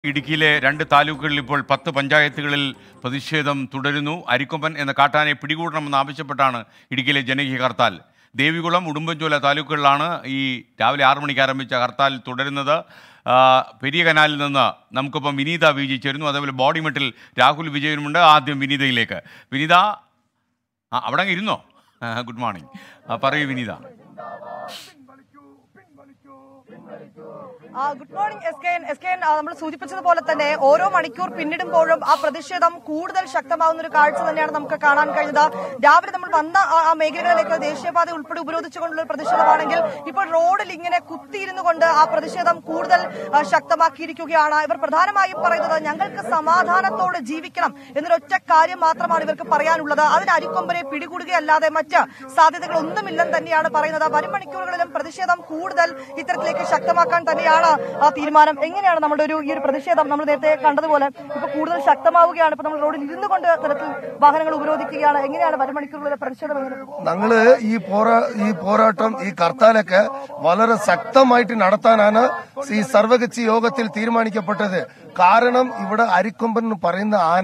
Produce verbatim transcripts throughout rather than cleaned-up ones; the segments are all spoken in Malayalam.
ഇടുക്കിയിലെ രണ്ട് താലൂക്കുകളിൽ ഇപ്പോൾ പത്ത് പഞ്ചായത്തുകളിൽ പ്രതിഷേധം തുടരുന്നു. അരിക്കൊമ്പൻ എന്ന കാട്ടാനെ പിടികൂടണമെന്ന് ആവശ്യപ്പെട്ടാണ് ഇടുക്കിയിലെ ജനകീയ ഹർത്താൽ. ദേവികുളം, ഉടുമ്പൻചോല താലൂക്കുകളിലാണ് ഈ രാവിലെ ആറു മണിക്ക് ആരംഭിച്ച ഹർത്താൽ തുടരുന്നത്. പെരിയ കനാലിൽ നിന്ന് നമുക്കിപ്പം വിനീത വി ജി ചേരുന്നു. അതേപോലെ ബോഡിമെട്ടിൽ രാഹുൽ വിജയനുമുണ്ട്. ആദ്യം വിനീതയിലേക്ക്. വിനീത, ആ അവിടെ ഇരുന്നോ? Good morning. പറയൂ Vineetha. Good morning S K N. S K N, നമ്മൾ സൂചിപ്പിച്ചതുപോലെ തന്നെ ഓരോ മണിക്കൂർ പിന്നിടുമ്പോഴും ആ പ്രതിഷേധം കൂടുതൽ ശക്തമാവുന്ന ഒരു കാഴ്ച തന്നെയാണ് നമുക്ക് കാണാൻ കഴിഞ്ഞത്. രാവിലെ നമ്മൾ വന്ന ആ മേഖലകളിലേക്ക് ദേശീയപാത ഉൾപ്പെടെ ഉപരോധിച്ചുകൊണ്ടുള്ള പ്രതിഷേധമാണെങ്കിൽ ഇപ്പോൾ റോഡിൽ ഇങ്ങനെ കുത്തിയിരുന്നു കൊണ്ട് ആ പ്രതിഷേധം കൂടുതൽ ശക്തമാക്കിയിരിക്കുകയാണ്. ഇവർ പ്രധാനമായും പറയുന്നത് ഞങ്ങൾക്ക് സമാധാനത്തോടെ ജീവിക്കണം എന്നൊരൊറ്റ കാര്യം മാത്രമാണ് ഇവർക്ക് പറയാനുള്ളത്. അതിന് അരിക്കൊമ്പനെ പിടികൂടുകയല്ലാതെ മറ്റ് സാധ്യതകളൊന്നുമില്ലെന്ന് തന്നെയാണ് പറയുന്നത്. വരും മണിക്കൂറുകളിലും പ്രതിഷേധം കൂടുതൽ ഇത്തരത്തിലേക്ക് ശക്തമാക്കാൻ തന്നെയാണ് ആ തീരുമാനം. എങ്ങനെയാണ് നമ്മുടെ ഒരു ഈ ഒരു പ്രതിഷേധം നമ്മൾ നേരത്തെ കണ്ടതുപോലെ ഇപ്പൊ കൂടുതൽ ശക്തമാവുകയാണ്? ഇപ്പൊ നമ്മൾ റോഡിൽ ഇരുന്നു കൊണ്ട് തരത്തിൽ വാഹനങ്ങൾ ഉപരോധിക്കുകയാണ്. എങ്ങനെയാണ് വരും മണിക്കൂറുകളിലെ പ്രതിഷേധം? ഞങ്ങള് ഈ പോരാ ഈ പോരാട്ടം ഈ ഹർത്താലൊക്കെ വളരെ ശക്തമായിട്ട് നടത്താനാണ് ഈ സർവകക്ഷി യോഗത്തിൽ തീരുമാനിക്കപ്പെട്ടത്. കാരണം ഇവിടെ അരിക്കൊമ്പൻ എന്ന് പറയുന്ന ആന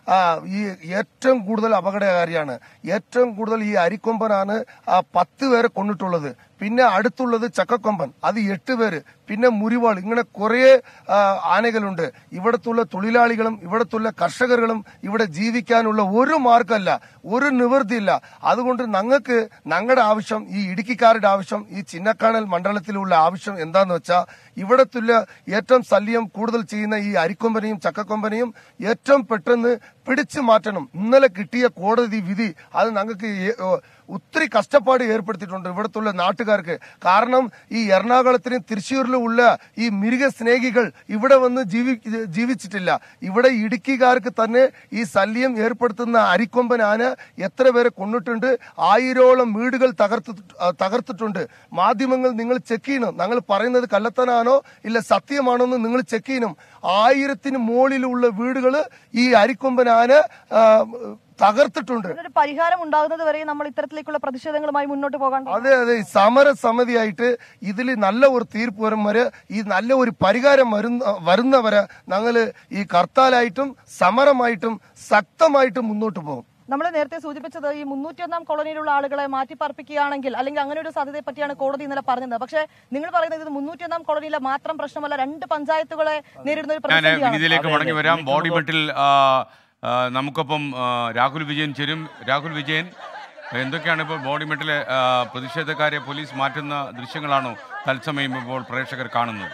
ഈ ഏറ്റവും കൂടുതൽ അപകടകാരിയാണ്. ഏറ്റവും കൂടുതൽ ഈ അരിക്കൊമ്പനാണ് ആ പത്ത് പേരെ കൊണ്ടിട്ടുള്ളത്. പിന്നെ അടുത്തുള്ളത് ചക്കക്കൊമ്പൻ, അത് എട്ട് പേര്. പിന്നെ മുരിവാൾ. ഇങ്ങനെ കുറെ ആനകളുണ്ട്. ഇവിടത്തുള്ള തൊഴിലാളികളും ഇവിടത്തുള്ള കർഷകர்களுം ഇവിടെ ജീവിക്കാനുള്ള ഒരു മാർഗമല്ല, ഒരു നിവൃത്തിയില്ല. അതുകൊണ്ട് ഞങ്ങൾക്ക് ഞങ്ങളുടെ ആവശ്യം, ഈ ഇടുക്കിക്കാരുടെ ആവശ്യം, ഈ ചിന്നക്കാണൽ മണ്ഡലത്തിലുള്ള ആവശ്യം എന്താന്ന് വെച്ചാൽ ഇവിടത്തുള്ള ഏറ്റവും ശല്യം കൂടുതൽ ചെയ്യുന്ന ഈ അരിക്കൊമ്പനെയും ചക്കക്കൊമ്പനെയും ഏറ്റവും പെട്ടെന്ന് പിടിച്ചു മാറ്റണം. ഇന്നലെ കിട്ടിയ കോടതി വിധി അത് ഞങ്ങൾക്ക് ഒത്തിരി കഷ്ടപ്പാട് ഏർപ്പെടുത്തിയിട്ടുണ്ട് ഇവിടത്തുള്ള നാട്ടുകാർക്ക്. കാരണം ഈ എറണാകുളത്തിനും തൃശ്ശൂരിലും ഉള്ള ഈ മൃഗസ്നേഹികൾ ഇവിടെ വന്ന് ജീവി ജീവിച്ചിട്ടില്ല. ഇവിടെ ഇടുക്കിക്കാർക്ക് തന്നെ ഈ ശല്യം ഏർപ്പെടുത്തുന്ന അരിക്കൊമ്പൻ ആന എത്ര പേരെ കൊന്നിട്ടുണ്ട്. ആയിരോളം വീടുകൾ തകർത്ത് തകർത്തിട്ടുണ്ട്. മാധ്യമങ്ങൾ നിങ്ങൾ ചെക്ക് ചെയ്യണം. ഞങ്ങൾ പറയുന്നത് കള്ളത്തനാണോ ഇല്ല സത്യമാണോ എന്ന് നിങ്ങൾ ചെക്ക് ചെയ്യണം. ആയിരത്തിന് മുകളിലുള്ള വീടുകൾ ഈ അരിക്കൊമ്പൻ ആന തകർത്തിട്ടുണ്ട്. പരിഹാരം ഉണ്ടാകുന്നത് വരെ നമ്മൾ ഇത്തരത്തിലേക്കുള്ള പ്രതിഷേധങ്ങളുമായി മുന്നോട്ട് പോകാൻ അതെ അതെ സമരസമിതിയായിട്ട് ഇതിൽ നല്ല ഒരു തീർപ്പ് വരും വരെ, ഈ നല്ല ഒരു പരിഹാരം വരുന്നവരെ ഞങ്ങള് ഈ ഹർത്താലായിട്ടും സമരമായിട്ടും ശക്തമായിട്ടും മുന്നോട്ട് പോകും. നമ്മൾ നേരത്തെ സൂചിപ്പിച്ചത് ഈ മുന്നൂറ്റിയൊന്നാം കോളനിയിലുള്ള ആളുകളെ മാറ്റിപ്പാർപ്പിക്കുകയാണെങ്കിൽ അല്ലെങ്കിൽ അങ്ങനെ ഒരു സാധ്യതയെ പറ്റിയാണ് കോടതി ഇന്നലെ പറഞ്ഞത്. പക്ഷേ നിങ്ങൾ പറയുന്നത് ഇത് മുന്നൂറ്റിയൊന്നാം കോളനിയിലെ മാത്രം പ്രശ്നമല്ല, രണ്ട് പഞ്ചായത്തുകളെ നേരിടുന്ന ഒരു പ്രതിസന്ധിയിലേക്ക് മടങ്ങി വരാം. ബോഡിമെട്ടിൽ നമുക്കൊപ്പം രാഹുൽ വിജയൻ ചേരും. രാഹുൽ വിജയൻ, എന്തൊക്കെയാണ് ഇപ്പോൾ ബോഡിമെട്ടിലെ പ്രതിഷേധക്കാരെ പോലീസ് മാറ്റുന്ന ദൃശ്യങ്ങളാണോ തത്സമയം ഇപ്പോൾ പ്രേക്ഷകർ കാണുന്നത്?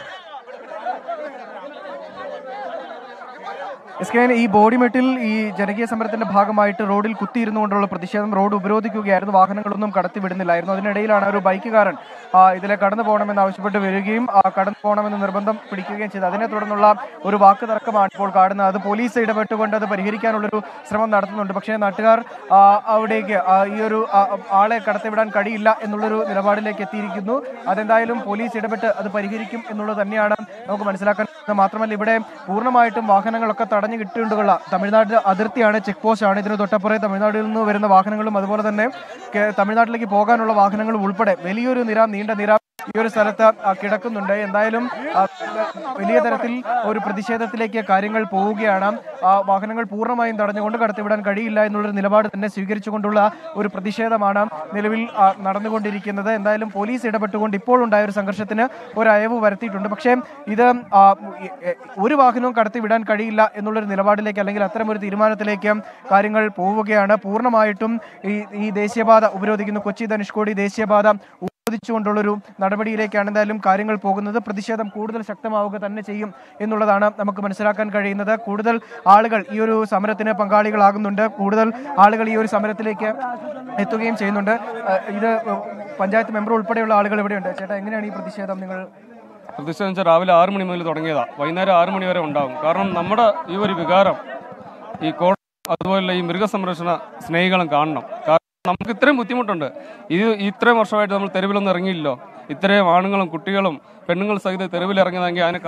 എസ് കെ എൻ, ഈ ബോഡിമെട്ടിൽ ഈ ജനകീയ സമരത്തിന്റെ ഭാഗമായിട്ട് റോഡിൽ കുത്തിയിരുന്നുകൊണ്ടുള്ള പ്രതിഷേധം, റോഡ് ഉപരോധിക്കുകയായിരുന്നു. വാഹനങ്ങളൊന്നും കടത്തി വിടുന്നില്ലായിരുന്നു. അതിനിടയിലാണ് ഒരു ബൈക്കുകാരൻ ഇതിലെ കടന്നു പോകണമെന്ന് ആവശ്യപ്പെട്ട് വരികയും കടന്നു പോകണമെന്ന് നിർബന്ധം പിടിക്കുകയും ചെയ്തു. അതിനെ തുടർന്നുള്ള ഒരു വാക്ക് തർക്കമാണ് ഇപ്പോൾ കാണുന്നത്. അത് പോലീസ് ഇടപെട്ടുകൊണ്ട് അത് പരിഹരിക്കാനുള്ളൊരു ശ്രമം നടത്തുന്നുണ്ട്. പക്ഷേ നാട്ടുകാർ അവിടേക്ക് ഈ ഒരു ആളെ കടത്തിവിടാൻ കഴിയില്ല എന്നുള്ളൊരു നിലപാടിലേക്ക് എത്തിയിരിക്കുന്നു. അതെന്തായാലും പോലീസ് ഇടപെട്ട് അത് പരിഹരിക്കും എന്നുള്ളത് തന്നെയാണ് നമുക്ക് മനസ്സിലാക്കാൻ. മാത്രമല്ല ഇവിടെ പൂർണ്ണമായിട്ടും വാഹനങ്ങളൊക്കെ തടഞ്ഞു കിട്ടിയിട്ടുള്ള തമിഴ്നാട് അതിർത്തിയാണ്, ചെക്ക് പോസ്റ്റ് ആണ്. ഇതിന് തൊട്ടപ്പുറേ തമിഴ്നാട്ടിൽ നിന്ന് വരുന്ന വാഹനങ്ങളും അതുപോലെ തന്നെ തമിഴ്നാട്ടിലേക്ക് പോകാനുള്ള വാഹനങ്ങളും ഉൾപ്പെടെ വലിയൊരു നിര നീണ്ട നിര ഈ ഒരു സ്ഥലത്ത് കിടക്കുന്നുണ്ട്. എന്തായാലും വലിയ തരത്തിൽ ഒരു പ്രതിഷേധത്തിലേക്ക് കാര്യങ്ങൾ പോവുകയാണ്. വാഹനങ്ങൾ പൂർണ്ണമായും തടഞ്ഞുകൊണ്ട് കടത്തിവിടാൻ കഴിയില്ല എന്നുള്ളൊരു നിലപാട് തന്നെ സ്വീകരിച്ചുകൊണ്ടുള്ള ഒരു പ്രതിഷേധമാണ് നിലവിൽ നടന്നുകൊണ്ടിരിക്കുന്നത്. എന്തായാലും പോലീസ് ഇടപെട്ടുകൊണ്ട് ഇപ്പോൾ ഉണ്ടായ ഒരു സംഘർഷത്തിന് ഒരു അയവ് വരുത്തിയിട്ടുണ്ട്. പക്ഷേ ഇത് ഒരു വാഹനവും കടത്തിവിടാൻ കഴിയില്ല എന്നുള്ളൊരു നിലപാടിലേക്ക് അല്ലെങ്കിൽ അത്തരം ഒരു തീരുമാനത്തിലേക്ക് കാര്യങ്ങൾ പോവുകയാണ്. പൂർണ്ണമായിട്ടും ഈ ഈ ദേശീയപാത ഉപരോധിക്കുന്നു. കൊച്ചി ധനുഷ്കോടി ദേശീയപാത ഉപരോധിച്ചുകൊണ്ടുള്ളൊരു നടപടിയിലേക്കാണ് എന്തായാലും കാര്യങ്ങൾ പോകുന്നത്. പ്രതിഷേധം കൂടുതൽ ശക്തമാവുക തന്നെ ചെയ്യും എന്നുള്ളതാണ് നമുക്ക് മനസ്സിലാക്കാൻ കഴിയുന്നത്. കൂടുതൽ ആളുകൾ ഈ ഒരു സമരത്തിന് പങ്കാളികളാകുന്നുണ്ട്. കൂടുതൽ ആളുകൾ ഈ ഒരു സമരത്തിലേക്ക് എത്തുകയും ചെയ്യുന്നുണ്ട്. ഇത് പഞ്ചായത്ത് മെമ്പർ ഉൾപ്പെടെയുള്ള ആളുകൾ ഇവിടെയുണ്ട്. ചേട്ടാ, എങ്ങനെയാണ് ഈ പ്രതിഷേധം? നിങ്ങൾ പ്രതിഷേധം വെച്ചാൽ രാവിലെ ആറ് മണി മുതൽ തുടങ്ങിയതാണ്, വൈകുന്നേരം ആറ് മണി വരെ ഉണ്ടാകും. കാരണം നമ്മുടെ ഈ ഒരു വികാരം ഈ കോടതി അതുപോലെ ഈ മൃഗസംരക്ഷണ സ്നേഹികളും കാണണം. കാരണം നമുക്ക് ഇത്രയും ബുദ്ധിമുട്ടുണ്ട്. ഇത് ഇത്രയും വർഷമായിട്ട് നമ്മൾ തെരുവിലൊന്നും ഇറങ്ങിയില്ലല്ലോ. ഇത്രയും ആണുങ്ങളും കുട്ടികളും പെണ്ണുങ്ങളും സഹിതം തെരുവിലിറങ്ങിയതെങ്കിൽ അതിന് കാരണം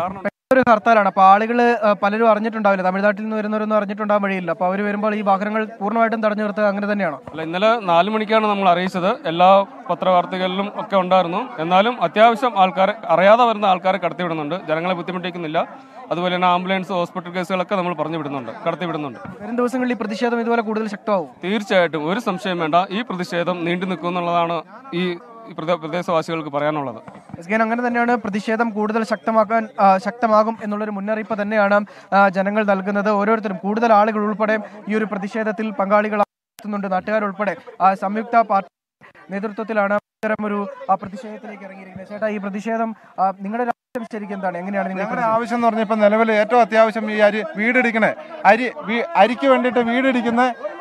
ഒരു ഹർത്താലാണ്. അപ്പൊ ആളുകൾ പലരും അറിഞ്ഞിട്ടുണ്ടാവില്ല, തമിഴ്നാട്ടിൽ നിന്ന് വരുന്നവരൊന്നും അറിഞ്ഞിട്ടുണ്ടാകാൻ വഴിയില്ല. അപ്പൊ അവർ വരുമ്പോൾ ഈ വാഹനങ്ങൾ പൂർണ്ണമായിട്ടും തടഞ്ഞു നിർത്തുക അങ്ങനെ തന്നെയാണോ? അല്ല, ഇന്നലെ നാല് മണിക്കാണ് നമ്മൾ അറിയിച്ചത്. എല്ലാ പത്രവാർത്തകളിലും ഒക്കെ ഉണ്ടായിരുന്നു. എന്നാലും അത്യാവശ്യം ആൾക്കാരെ, അറിയാതെ വരുന്ന ആൾക്കാരെ കടത്തിവിടുന്നുണ്ട്. ജനങ്ങളെ ബുദ്ധിമുട്ടിക്കുന്നില്ല. അതുപോലെ തന്നെ ആംബുലൻസ്, ഹോസ്പിറ്റൽ കേസുകളൊക്കെ നമ്മൾ പറഞ്ഞു വിടുന്നുണ്ട്, കടത്തിവിടുന്നുണ്ട്. വരും ദിവസങ്ങളിൽ ഈ പ്രതിഷേധം ഇതുപോലെ കൂടുതൽ ശക്തമാവും. തീർച്ചയായിട്ടും, ഒരു സംശയം വേണ്ട, ഈ പ്രതിഷേധം നീണ്ടു നിൽക്കും എന്നുള്ളതാണ് ഈ പ്രദേശവാസികൾക്ക് പറയാനുള്ളത്. അങ്ങനെ തന്നെയാണ് പ്രതിഷേധം കൂടുതൽ ശക്തമാക്കാൻ ശക്തമാകും എന്നുള്ളൊരു മുന്നറിയിപ്പ് തന്നെയാണ് ജനങ്ങൾ നൽകുന്നത്. ഓരോരുത്തരും, കൂടുതൽ ആളുകൾ ഉൾപ്പെടെ ഈ ഒരു പ്രതിഷേധത്തിൽ പങ്കാളികളാകുന്നുണ്ട്. നാട്ടുകാരുൾപ്പെടെ സംയുക്ത പാർട്ടി നേതൃത്വത്തിലാണ് ഇത്തരമൊരു പ്രതിഷേധത്തിലേക്ക് ഇറങ്ങിയിരിക്കുന്നത്. ചേട്ടാ, ഈ പ്രതിഷേധം നിങ്ങളുടെ ശരിക്കും എന്താണ്, എങ്ങനെയാണ് നിങ്ങളുടെ ആവശ്യം എന്ന് പറഞ്ഞാൽ ഇപ്പം നിലവിൽ ഏറ്റവും അത്യാവശ്യം ഈ അരി വീടിടിക്കണേ അരി അരിക്ക് വേണ്ടിയിട്ട് വീടിടിക്കുന്ന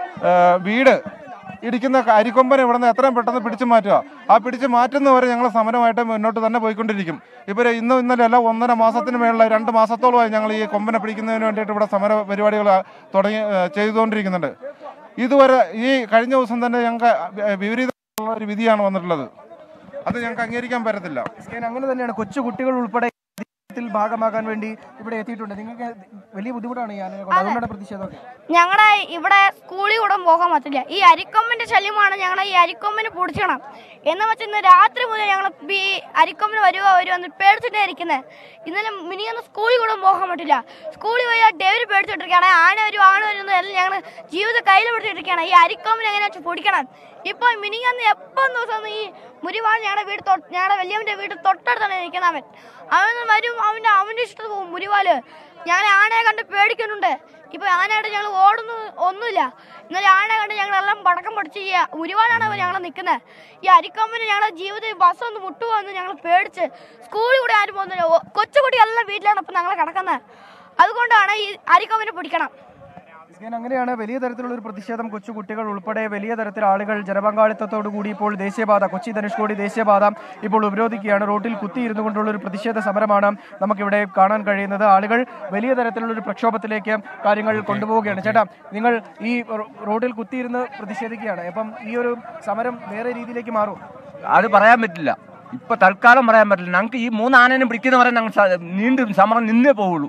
വീട് ഇടിക്കുന്ന അരിക്കൊമ്പനെ ഇവിടുന്ന് എത്രയും പെട്ടെന്ന് പിടിച്ചു മാറ്റുക. ആ പിടിച്ചു മാറ്റുന്നവരെ ഞങ്ങൾ സമരമായിട്ട് മുന്നോട്ട് തന്നെ പോയിക്കൊണ്ടിരിക്കും. ഇപ്പോൾ ഇന്നും ഇന്നലെ അല്ല, ഒന്നര മാസത്തിന് മേളിൽ രണ്ട് മാസത്തോളമായി ഞങ്ങൾ ഈ കൊമ്പനെ പിടിക്കുന്നതിന് വേണ്ടിയിട്ട് ഇവിടെ സമര പരിപാടികൾ തുടങ്ങി ചെയ്തുകൊണ്ടിരിക്കുന്നുണ്ട്. ഇതുവരെ ഈ കഴിഞ്ഞ ദിവസം തന്നെ ഞങ്ങൾക്ക് വിപരീതമുള്ള ഒരു വിധിയാണ് വന്നിട്ടുള്ളത്. അത് ഞങ്ങൾക്ക് അംഗീകരിക്കാൻ പറ്റത്തില്ല. അങ്ങനെ തന്നെയാണ് കൊച്ചു കുട്ടികൾ ഉൾപ്പെടെ ഭാഗമാകാൻ വേണ്ടി ഇവിടെ എത്തിയിട്ടുണ്ട്. നിങ്ങൾക്ക് വലിയ ബുദ്ധിമുട്ടാണ് ഈ ആനകളുടെ പ്രതിഷേധം. ഞങ്ങളുടെ ഇവിടെ സ്കൂളിൽ കൂടെ പോകാൻ പറ്റില്ല. ഈ അരിക്കൊമ്പിന്റെ ശല്യമാണ്. ഞങ്ങളെ ഈ അരിക്കൊമ്പിന് പൊടിച്ചണം എന്ന് വെച്ചാൽ ഇന്ന് രാത്രി മുതൽ ഞങ്ങൾ ഈ അരിക്കൊമ്പിന് വരുവോ വരുവോ പേടിച്ചിട്ടേ ഇരിക്കുന്നത്. ഇന്നലെ മിനിയൊന്ന് സ്കൂളിൽ കൂടെ പോകാൻ പറ്റില്ല. സ്കൂളിൽ പോയി ഡേവിഡ് പേടിച്ചിട്ടിരിക്കുകയാണ്. ആന വരും ആന വരുന്ന എല്ലാം ഞങ്ങൾ ജീവിതം കയ്യിൽ പിടിച്ചിട്ടിരിക്കുകയാണ്. ഈ അരിക്കൊമ്പിന് എങ്ങനെ വെച്ചാൽ പൊടിക്കണം. ഇപ്പൊ മിനിങ്ങന്ന് എപ്പം ദിവസം ഈ മുരിവാൾ ഞങ്ങളുടെ വീട് ഞങ്ങളുടെ വലിയവന്റെ വീട് തൊട്ടടുത്താണ് നിൽക്കുന്നത്. അവൻ അവൻ വരും, അവന്റെ അവന്റെ ഇഷ്ടം പോകും മുരിവാല്. ഞാൻ ആനയെ കണ്ട് പേടിക്കുന്നുണ്ട്. ഇപ്പൊ ആനയായിട്ട് ഞങ്ങൾ ഓടുന്നു ഒന്നുമില്ല. ഇന്നലെ ആനയെ കണ്ട് ഞങ്ങളെല്ലാം പടക്കം പഠിച്ച് ഈ മുരിവാലാണ് ഞങ്ങൾ നിൽക്കുന്നത്. ഈ അരിക്കൊമ്പിന് ഞങ്ങളുടെ ജീവിതത്തിൽ ബസ് ഒന്ന് മുട്ടുപോന്ന് ഞങ്ങൾ പേടിച്ച് സ്കൂളിൽ കൂടെ ആരും പോകുന്നില്ല. കൊച്ചുകുട്ടിയെല്ലാം വീട്ടിലാണ് ഇപ്പൊ ഞങ്ങൾ കിടക്കുന്നത്. അതുകൊണ്ടാണ് ഈ അരിക്കൊമ്പിനെ പിടിക്കണം. അങ്ങനെയാണ് വലിയ തരത്തിലുള്ള ഒരു പ്രതിഷേധം. കൊച്ചുകുട്ടികൾ ഉൾപ്പെടെ വലിയ തരത്തിൽ ആളുകൾ ജനപങ്കാളിത്തത്തോടു കൂടി ഇപ്പോൾ ദേശീയപാത, കൊച്ചി ധനുഷ്കോടി ദേശീയപാത ഇപ്പോൾ ഉപരോധിക്കുകയാണ്. റോഡിൽ കുത്തിയിരുന്നു കൊണ്ടുള്ള ഒരു പ്രതിഷേധ സമരമാണ് നമുക്കിവിടെ കാണാൻ കഴിയുന്നത്. ആളുകൾ വലിയ തരത്തിലുള്ള ഒരു പ്രക്ഷോഭത്തിലേക്ക് കാര്യങ്ങൾ കൊണ്ടുപോവുകയാണ്. ചേട്ടാ, നിങ്ങൾ ഈ റോഡിൽ കുത്തിയിരുന്ന് പ്രതിഷേധിക്കുകയാണ്. അപ്പം ഈ ഒരു സമരം വേറെ രീതിയിലേക്ക് മാറും? അത് പറയാൻ പറ്റില്ല, ഇപ്പൊ തൽക്കാലം പറയാൻ പറ്റില്ല. ഞങ്ങൾക്ക് ഈ മൂന്ന് ആനേനെ പിടിക്കുന്നവരെ ഞങ്ങൾ നീണ്ടും സമരം നിന്നേ പോവുള്ളൂ.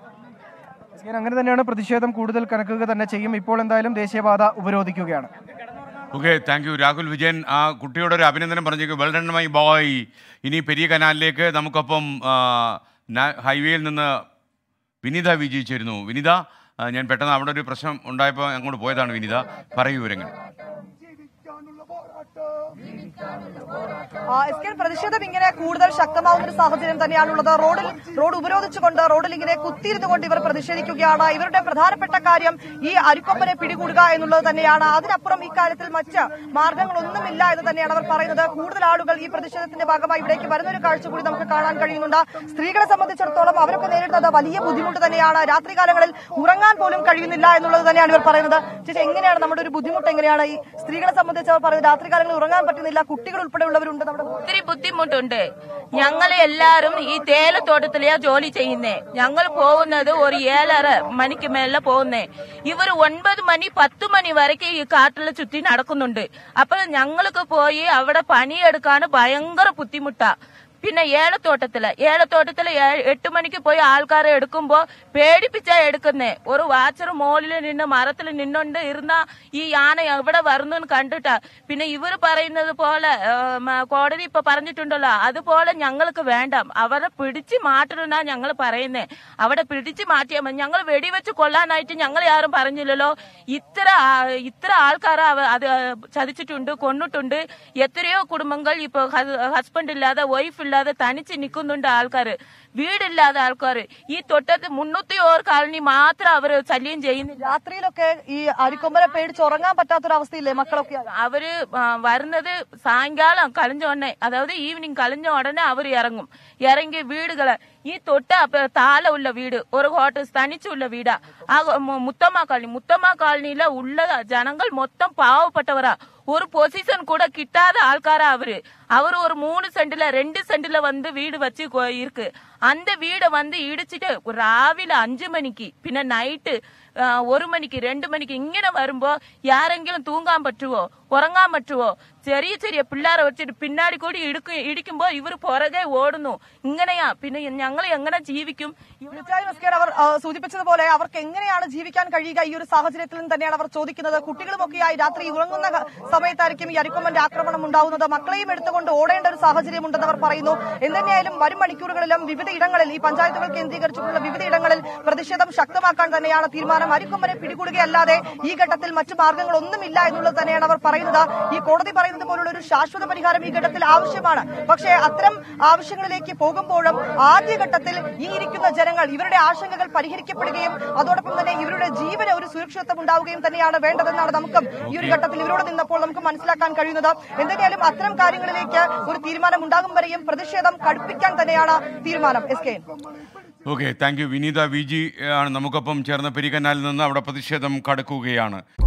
അങ്ങനെ തന്നെയാണ് പ്രതിഷേധം കൂടുതൽ കനക്കുക തന്നെ ചെയ്യും. ഇപ്പോൾ എന്തായാലും ദേശീയപാത ഉപരോധിക്കുകയാണ്. Okay, thank you Rahul Vijayan. ആ കുട്ടിയോട് ഒരു അഭിനന്ദനം പറഞ്ഞേക്കും. Well done my boy. ഇനി പെരിയ കനാലിലേക്ക് നമുക്കൊപ്പം ഹൈവേയിൽ നിന്ന് വിനിത വിജയിച്ചിരുന്നു. വിനിത, ഞാൻ പെട്ടെന്ന് അവിടെ ഒരു പ്രശ്നം ഉണ്ടായപ്പോൾ അങ്ങോട്ട് പോയതാണ്. വിനിത, പറയൂ വിവരങ്ങൾ. പ്രതിഷേധം ഇങ്ങനെ കൂടുതൽ ശക്തമാവുന്ന ഒരു സാഹചര്യം തന്നെയാണുള്ളത്. റോഡിൽ റോഡ് ഉപരോധിച്ചുകൊണ്ട് റോഡിൽ ഇങ്ങനെ കുത്തിയിരുന്നു കൊണ്ട് ഇവർ പ്രതിഷേധിക്കുകയാണ്. ഇവരുടെ പ്രധാനപ്പെട്ട കാര്യം ഈ അരിക്കൊമ്പനെ പിടികൂടുക എന്നുള്ളത് തന്നെയാണ്. അതിനപ്പുറം ഇക്കാര്യത്തിൽ മറ്റ് മാർഗങ്ങളൊന്നുമില്ല എന്ന് തന്നെയാണ് അവർ പറയുന്നത്. കൂടുതൽ ആളുകൾ ഈ പ്രതിഷേധത്തിന്റെ ഭാഗമായി ഇവിടേക്ക് വരുന്ന ഒരു കാഴ്ച കൂടി നമുക്ക് കാണാൻ കഴിയുന്നുണ്ട്. സ്ത്രീകളെ സംബന്ധിച്ചിടത്തോളം അവരൊക്കെ നേരിടുന്നത് വലിയ ബുദ്ധിമുട്ട് തന്നെയാണ്. രാത്രികാലങ്ങളിൽ ഉറങ്ങാൻ പോലും കഴിയുന്നില്ല എന്നുള്ളത് തന്നെയാണ് ഇവർ പറയുന്നത്. ചേച്ചി, എങ്ങനെയാണ് നമ്മുടെ ഒരു ബുദ്ധിമുട്ട്, എങ്ങനെയാണ് ഈ സ്ത്രീകളെ സംബന്ധിച്ച് അവർ പറയുന്നത്? രാത്രികാലങ്ങളിൽ ഉറങ്ങാൻ പറ്റുന്നില്ല, കുട്ടികൾ ഉൾപ്പെടെയുള്ളവരുണ്ട്. ഒത്തിരി ബുദ്ധിമുട്ടുണ്ട്. ഞങ്ങൾ എല്ലാരും ഈ തേയിലത്തോട്ടത്തിലെയാ ജോലി ചെയ്യുന്നേ. ഞങ്ങൾ പോകുന്നത് ഒരു ഏഴര മണിക്ക് മേലെ പോകുന്നേ. ഇവർ ഒൻപത് മണി പത്ത് മണി വരയ്ക്ക് ഈ കാട്ടിൽ ചുറ്റി നടക്കുന്നുണ്ട്. അപ്പോൾ ഞങ്ങൾക്ക് പോയി അവിടെ പണിയെടുക്കാൻ ഭയങ്കര ബുദ്ധിമുട്ടാ. പിന്നെ ഏലത്തോട്ടത്തില് ഏലത്തോട്ടത്തില് എട്ട് മണിക്ക് പോയി ആൾക്കാരെ എടുക്കുമ്പോ പേടിപ്പിച്ചാ എടുക്കുന്നേ. ഒരു വാച്ചർ മോളിൽ നിന്ന് മരത്തിൽ നിന്നുകൊണ്ട് ഇരുന്ന ഈ ആന എവിടെ വരുന്നു കണ്ടിട്ടാ. പിന്നെ ഇവര് പറയുന്നത് പോലെ കോടതി ഇപ്പൊ പറഞ്ഞിട്ടുണ്ടല്ലോ, അതുപോലെ ഞങ്ങൾക്ക് വേണ്ട. അവരെ പിടിച്ചു മാറ്റണമെന്നാ ഞങ്ങൾ പറയുന്നേ. അവിടെ പിടിച്ചു മാറ്റിയാൽ മതി. ഞങ്ങൾ വെടിവെച്ച് കൊല്ലാനായിട്ട് ഞങ്ങൾ ആരും പറഞ്ഞില്ലല്ലോ. ഇത്ര ഇത്ര ആൾക്കാരെ അത് ചതിച്ചിട്ടുണ്ട്, കൊന്നിട്ടുണ്ട്. എത്രയോ കുടുംബങ്ങൾ ഇപ്പൊ ഹസ്ബൻഡ് ഇല്ലാതെ വൈഫ് ഇല്ലാതെ തനിച്ച് നിൽക്കുന്നുണ്ട്. ആൾക്കാര് വീടില്ലാതെ ആൾക്കാർ ഈ തൊട്ടത്ത് മുന്നൂറ്റി ഓർ കാലനി മാത്രം അവര് ശല്യം ചെയ്യുന്നില്ല. രാത്രിയിലൊക്കെ ഈ അരിക്കൊമ്പനെ പേടിച്ച് ഉറങ്ങാൻ പറ്റാത്തൊരവസ്ഥയില്ലേ മക്കളൊക്കെ? അവര് വരുന്നത് സായങ്കാലം കളിഞ്ഞ ഉടനെ, അതായത് ഈവനിങ് കളിഞ്ഞ ഉടനെ അവർ ഇറങ്ങും. ഇറങ്ങി വീടുകള് ഈ തൊട്ട താഴെയുള്ള വീട് ഒരു ഹോട്ടൽ തനിച്ചുള്ള വീടാ. ആ മുത്തമ്മ കോളനി മുത്തമ്മ കോളനിയിലെ ഉള്ള ജനങ്ങൾ മൊത്തം പാവപ്പെട്ടവരാ. ഒരു പൊസിഷൻ கூட കിട്ടാத ആൾക്കാരാ അവര്. அவர் ஒரு மூணு சென்ட்ல ரெண்டு சென்ட்ல வந்து வீடு வச்சு இருக்கு. அந்த வீடை வந்து இடிச்சிட்டு ராவில அஞ்சு மணிக்கு பின்ன நைட்டு ஒரு மணிக்கு ரெண்டு மணிக்கு இങ്ങനെ വരുമ്പോ யாரெങ്കിലും തൂങ്ങാൻ പറ്റുമോ? ഉറങ്ങാൻ പറ്റുമോ? ചെറിയ ചെറിയ പിള്ളേരെ വെച്ചിട്ട് പിന്നാടി കൂടി ഇടിക്കും ഇടിക്കുമ്പോൾ ഇവർ പുറകെ ഓടുന്നു. ഇങ്ങനെയാ പിന്നെ ഞങ്ങൾ എങ്ങനെ ജീവിക്കും? തീർച്ചയായും എസ് കെ അവർ സൂചിപ്പിച്ചതുപോലെ അവർക്ക് എങ്ങനെയാണ് ജീവിക്കാൻ കഴിയുക ഈ ഒരു സാഹചര്യത്തിൽ നിന്ന് തന്നെയാണ് അവർ ചോദിക്കുന്നത്. കുട്ടികളുമൊക്കെയായി രാത്രി ഉറങ്ങുന്ന സമയത്തായിരിക്കും ഈ അരിക്കൊമ്പന്റെ ആക്രമണം ഉണ്ടാവുന്നത്. മക്കളെയും എടുത്തുകൊണ്ട് ഓടേണ്ട ഒരു സാഹചര്യം ഉണ്ടെന്ന് അവർ പറയുന്നു. എന്തുതന്നെയായാലും വരും മണിക്കൂറുകളിലും വിവിധ ഇടങ്ങളിൽ ഈ പഞ്ചായത്തുകൾ കേന്ദ്രീകരിച്ചിട്ടുള്ള വിവിധ ഇടങ്ങളിൽ പ്രതിഷേധം ശക്തമാക്കാൻ തന്നെയാണ് തീരുമാനം. അരിക്കൊമ്പനെ പിടികൂടുകയല്ലാതെ ഈ ഘട്ടത്തിൽ മറ്റു മാർഗങ്ങളൊന്നുമില്ല എന്നുള്ളത് തന്നെയാണ് അവർ പറയുന്നത്. ഈ കോടതി പറയുന്നത് പോലുള്ള ഒരു ശാശ്വത പരിഹാരം ഈ ഘട്ടത്തിൽ ആവശ്യമാണ്. പക്ഷേ അത്തരം ആവശ്യങ്ങളിലേക്ക് പോകുമ്പോഴും ആദ്യഘട്ടത്തിൽ ഈ ഇരിക്കുന്ന ജനങ്ങൾ ഇവരുടെ ആശങ്കകൾ പരിഹരിക്കപ്പെടുകയും അതോടൊപ്പം തന്നെ ഇവരുടെ ജീവന് ഒരു സുരക്ഷിതത്വം ഉണ്ടാവുകയും തന്നെയാണ് വേണ്ടതെന്നാണ് നമുക്കും ഈ ഒരു ഘട്ടത്തിൽ ഇവരോട് നിന്നപ്പോൾ നമുക്ക് മനസ്സിലാക്കാൻ കഴിയുന്നത്. എന്തെങ്കിലും അത്തരം കാര്യങ്ങളിലേക്ക് ഒരു തീരുമാനം ഉണ്ടാകും വരെയും പ്രതിഷേധം കടുപ്പിക്കാൻ തന്നെയാണ് തീരുമാനം. S K okay, thank you. Vineetha V G ആണ് നമുക്കൊപ്പം ചേർന്ന പെരിക്കനാലിൽ നിന്ന്. അവിടെ പ്രതിഷേധം കടുക്കുകയാണ്.